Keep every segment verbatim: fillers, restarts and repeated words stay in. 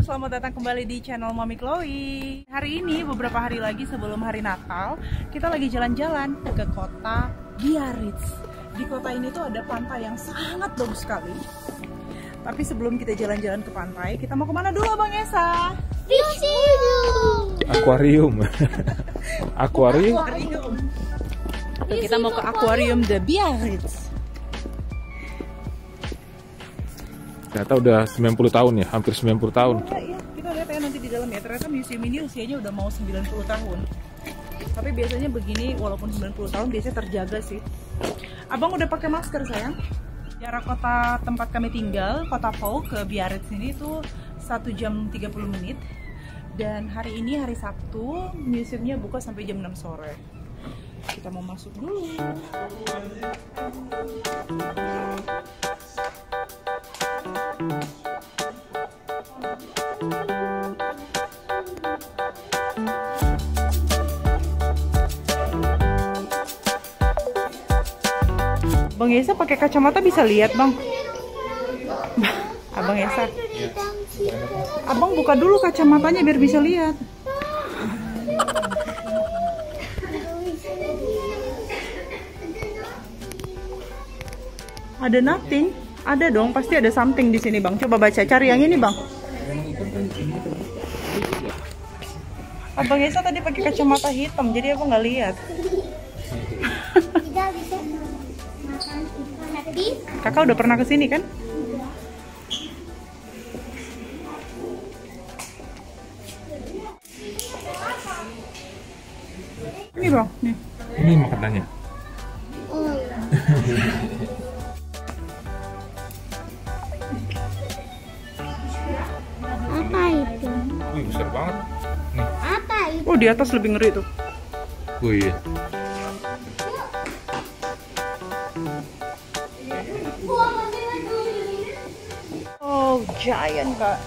selamat datang kembali di channel Mami Chloe. Hari ini beberapa hari lagi sebelum hari Natal, kita lagi jalan-jalan ke kota Biarritz. Di kota ini tuh ada pantai yang sangat bagus sekali. Tapi sebelum kita jalan-jalan ke pantai, kita mau kemana dulu Bang Esa? Akuarium. Akuarium. Akuarium. Kita mau ke Akuarium de Biarritz. Ternyata udah sembilan puluh tahun ya, hampir sembilan puluh tahun. Oh, iya, kita lihat ya nanti di dalam ya. Ternyata museum ini usianya udah mau sembilan puluh tahun. Tapi biasanya begini, walaupun sembilan puluh tahun biasanya terjaga sih. Abang udah pakai masker sayang. Jarak kota tempat kami tinggal, kota Pau ke Biarritz ini tuh satu jam tiga puluh menit. Dan hari ini hari Sabtu, museumnya buka sampai jam enam sore. Kita mau masuk dulu. Bang Esa pakai kacamata bisa lihat Bang. Abang Esa. Abang buka dulu kacamatanya biar bisa lihat. Ada nothing? Ada dong, pasti ada something di sini Bang. Coba baca, cari yang ini Bang. Abang Esa tadi pakai kacamata hitam, jadi aku nggak lihat. Kakak udah pernah kesini kan? Ini Bang, nih. Ini makanannya. Apa itu? Wih, besar banget. Nih. Apa itu? Oh, di atas lebih ngeri tuh. Oh iya. Oh, giant Kak.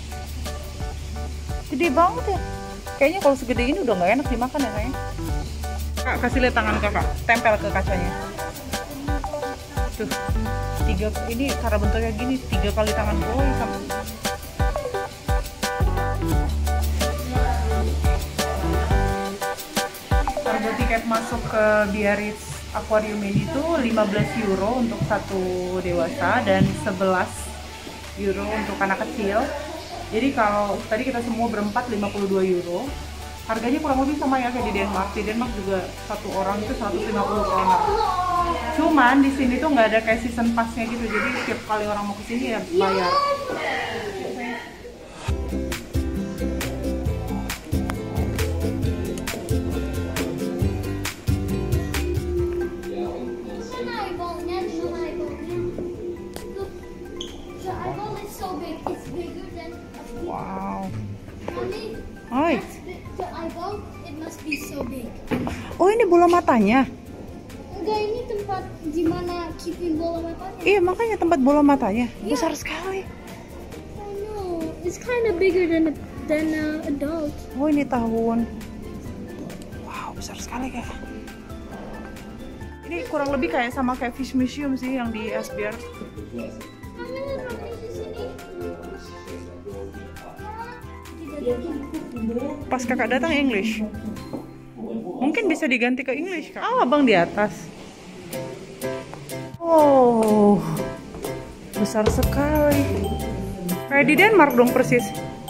Gede banget ya. Kayaknya kalau segede ini udah nggak enak dimakan ya sayang. Kak, kasih lihat tangan Kakak. Tempel ke kacanya. Tuh. Tiga, ini cara bentuknya gini, tiga kali tangan boy sama. Harga tiket masuk ke Biarritz Aquarium ini tuh lima belas euro untuk satu dewasa dan sebelas euro untuk anak kecil. Jadi kalau tadi kita semua berempat lima puluh dua euro. Harganya kurang lebih sama ya kayak di Denmark. Di Denmark juga satu orang itu seratus lima puluh kroner. Cuman di sini tuh nggak ada kayak season pass-nya gitu. Jadi setiap kali orang mau kesini ya bayar. Wow. Hai. Oh, ini bola matanya. Enggak, ini tempat gimana keeping bola matanya. Iya, makanya tempat bola matanya. Besar sekali. I know. It's kind of bigger than a, than a adult. Oh, ini tahun. Wow, besar sekali Kak. Ini kurang lebih kayak sama kayak Fish Museum sih yang di Esbjerg. Pas Kakak datang English. Mungkin bisa diganti ke English Kak. Ah, Abang di atas. Oh, besar sekali. Kayak di Denmark dong persis.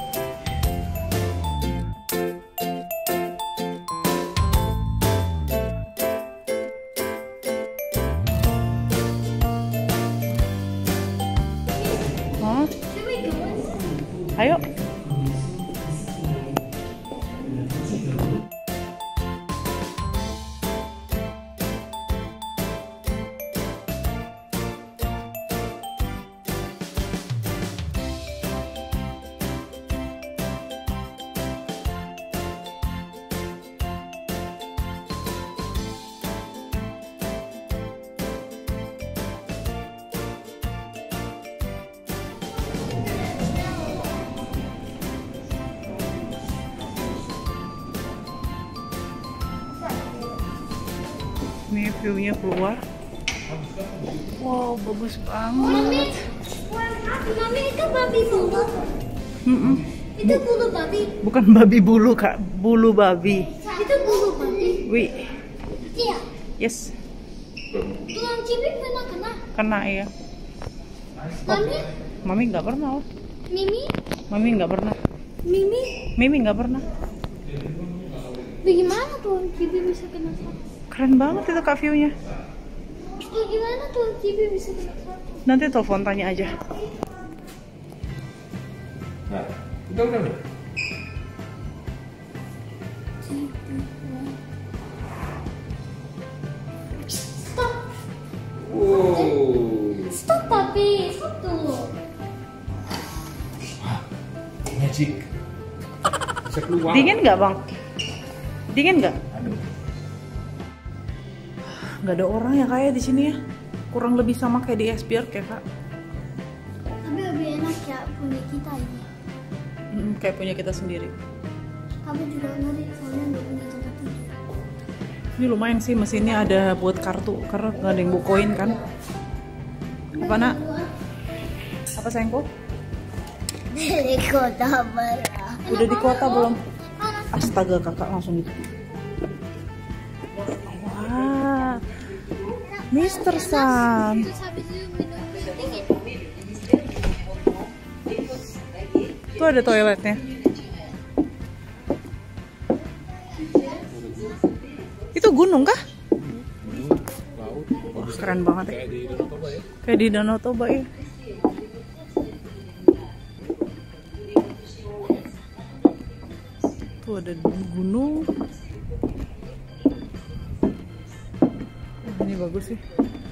Hah? Ayo. Nih view-nya keluar. Wow, bagus banget. Mami, itu babi bulu. Mm -mm. Itu bulu babi. Bukan babi bulu, Kak. Bulu babi. Itu bulu babi. Wih. Iya. Yes. Tulang cibik pernah kena. Kena ya. Mami? Mami nggak pernah. Oh. Mimi? Mami nggak pernah. Mimi? Mimi nggak pernah. Bagaimana tulang cibik bisa kena satu? Keren banget itu Kak view-nya. Bagaimana tulang cibik bisa kena satu? Nanti telepon tanya aja. Nah, udah udah udah. Stop. Wow. Stop papi. Satu. Magic. Bisa keluar. Dingin nggak Bang? Dingin nggak? Aduh. Nggak ada orang ya kayak di sini ya. Kurang lebih sama kayak di Esbjerg ya Kak. Tapi lebih enak ya punya kita ini. Mm, kayak punya kita sendiri. Kamu juga ngeri soalnya nggak punya tempat tidur. Ini lumayan sih mesinnya ada buat kartu karena nggak ada yang bukoin kan. Apa nak? Apa sayangku? Dari kota merah. Udah di kota belum? Astaga kakak langsung gitu. Wah, Mister Sam. Terus habis itu minum dingin. Tuh ada toiletnya. Itu gunung kah? Laut. Wah, keren banget ya. Kayak di Danau Toba ya. Kayak di Danau Toba ya. Tuh ada gunung. Oh, ini bagus sih.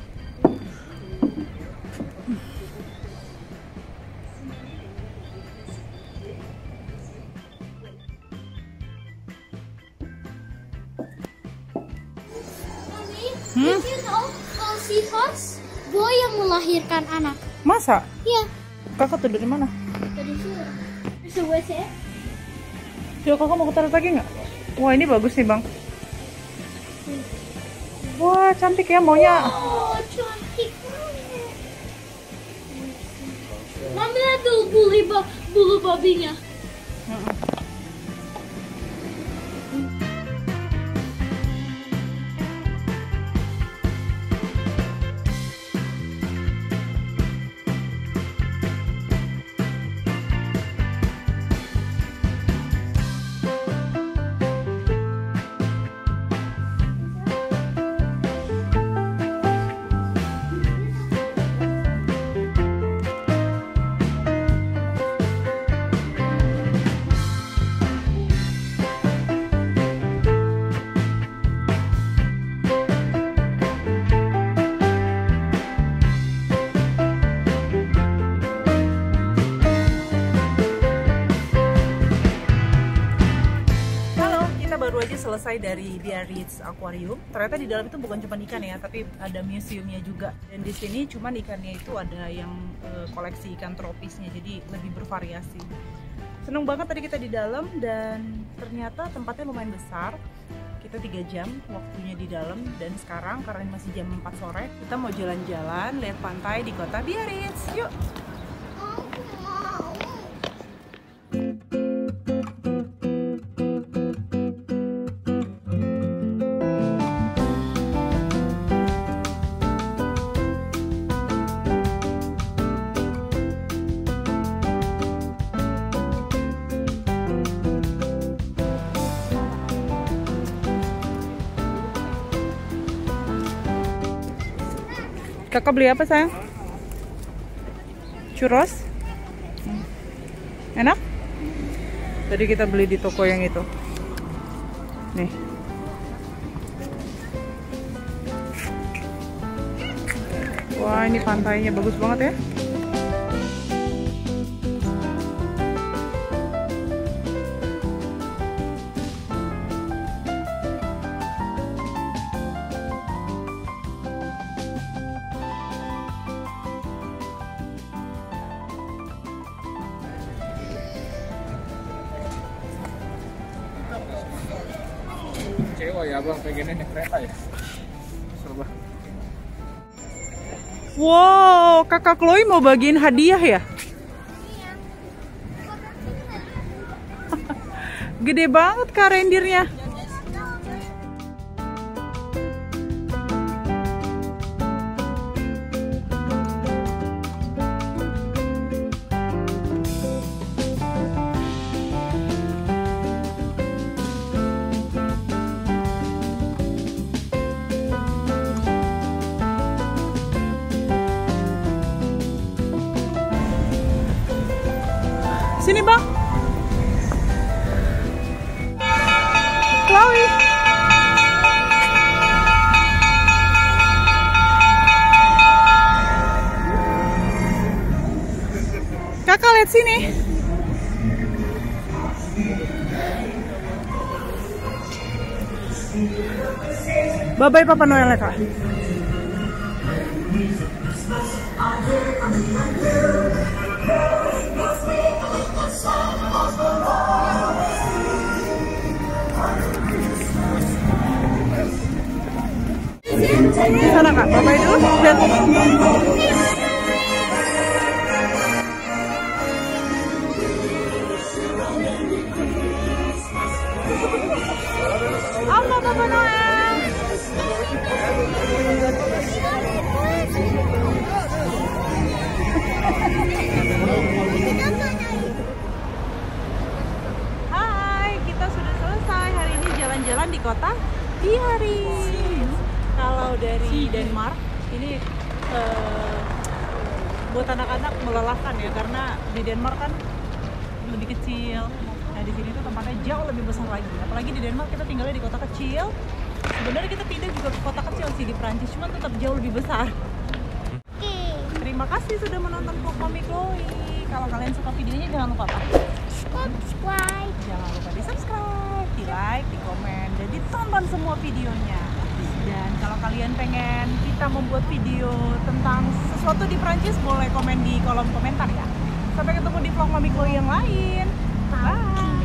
Mami, Hmm? did you know kalau seahorse boy yang melahirkan anak? Masa? Iya. Kakak tuh dari mana? Dari sini. Bisa W C? Coba kakak mau ke toilet lagi nggak? Wah ini bagus nih bang. Wah cantik ya maunya. Oh, cantik banget. Mami lihat tuh bulu, ba- bulu babinya. Baru aja selesai dari Biarritz Aquarium. Ternyata di dalam itu bukan cuma ikan ya, tapi ada museumnya juga. Dan di sini cuma ikannya itu ada yang e, koleksi ikan tropisnya, jadi lebih bervariasi. Seneng banget tadi kita di dalam dan ternyata tempatnya lumayan besar. Kita tiga jam waktunya di dalam dan sekarang karena masih jam empat sore, kita mau jalan-jalan lihat pantai di kota Biarritz. Yuk. Kakak beli apa sayang? Churros? Enak? Tadi kita beli di toko yang itu. Nih. Wah ini pantainya bagus banget ya. Kecewa ya abang pengennya naik kereta ya. Serba. Wow, kakak Chloe mau bagiin hadiah ya? Gede banget kak rendirnya. Sini bang. Chloe. Kakak lihat sini. Bye bye Papa Noel ya kak. Di sana kak, bye-bye dulu. Lihat. Halo Papa Noel. Hai, kita sudah selesai hari ini jalan-jalan di kota Biarritz. Kalau dari Denmark ini uh, buat anak-anak melelahkan ya, karena di Denmark kan lebih kecil. Nah di sini tuh tempatnya jauh lebih besar lagi. Apalagi di Denmark kita tinggalnya di kota kecil. Sebenarnya kita pindah juga ke kota kecil sih di Prancis, cuma tetap jauh lebih besar. Terima kasih sudah menonton vlog Mami Chloe. Kalau kalian suka videonya jangan lupa apa? Subscribe. Jangan lupa di subscribe, di like, di komen, dan ditonton semua videonya. Dan kalau kalian pengen kita membuat video tentang sesuatu di Prancis, boleh komen di kolom komentar ya. Sampai ketemu di vlog Mami Chloe yang lain. Bye.